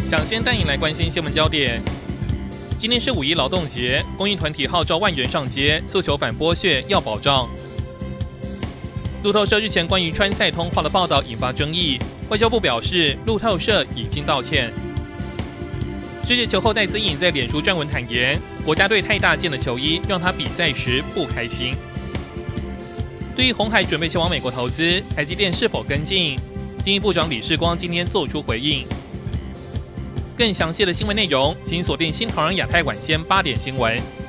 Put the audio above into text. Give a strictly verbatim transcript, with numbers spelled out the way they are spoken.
抢先带你来关心新闻焦点。今天是五一劳动节，公益团体号召万元上街，诉求反剥削要保障。路透社日前关于川菜通话的报道引发争议，外交部表示，路透社已经道歉。职业球后戴资颖在脸书撰文坦言，国家队太大件的球衣让他比赛时不开心。对于鸿海准备前往美国投资，台积电是否跟进？经济部长李世光今天做出回应。更详细的新闻内容，请锁定新唐人亚太晚间八点新闻。